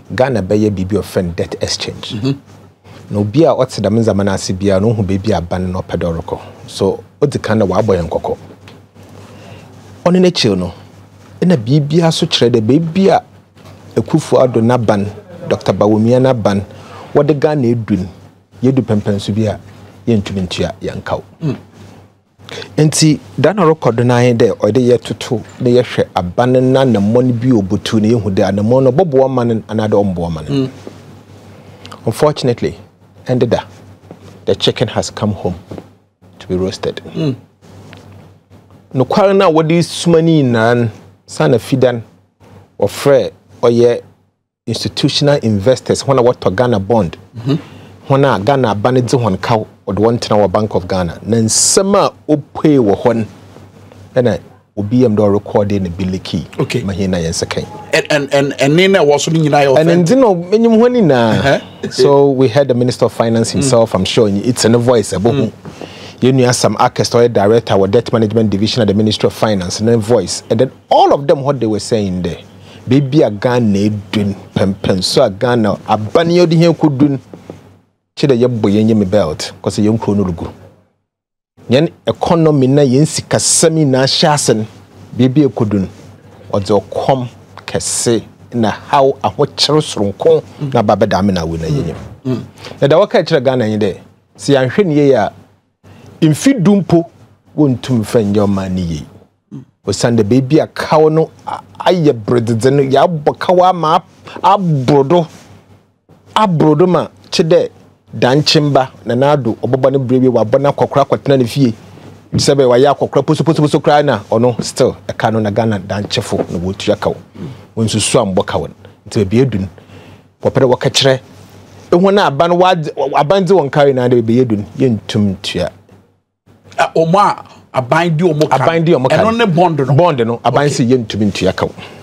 Ghana beye bibi offend debt exchange. No bia what's the means amana sibia no hu baby aban no pedoroko. So what the kind of waboy nkoko. Oni ne chill no. Ena bibia so kire de baby a Ekufu-Addo na ban Dr. Bawumia na ban what the Ghana edun yedu pempen so bia yentumi ntua yankaw. Enti dana record na he de o de yetutu ne yehwe aban na na money bi obutu ne yehu de na mono bobo man another ombo man. Unfortunately, ended that the chicken has come home to be roasted. No quarana what is sumani nan sana fidan or fre or ye institutional investors when what to Ghana bond. When a Ghana banid one cow or the 1 our Bank of Ghana. Then summer opay wo hon and I will be recording a bill key. Okay, Mahina and Sakai. And Nina was in and then so we had the Minister of Finance himself, I'm sure it's in a voice about you knew some orchestra director or debt management division at the Ministry of Finance and then voice. And then all of them what they were saying there. Baby a Ghana doing pen so a Ghana a banyo di here could do chida yebo yenye belt because a young chronologu. Yen economy na yensi kasemi na shasen baby a kudun or the com kese na how a what cherusrunko na babadamina wina yenye. Na da waka chira Ghana yende si anhwen ye ya imfi dumpo wontum fen your money. Osande baby a cow no aye bread ya bokawa ma abrodo ma chide dan chimba na nado oboba ne brebi wa bona kokra kwatena ne fie sebe wa ya kokra poso kra na ono still e ka no na Ghana dan chefo na wotu akaw wonsusu amboka won nti be edun popere waka kire ehuna aban wa abanze won kare na de be edun yentum tua Oma abandi omoka. Abandi omoka. Eno ne bond no. Bond no. Abansi yentum ntua kaw.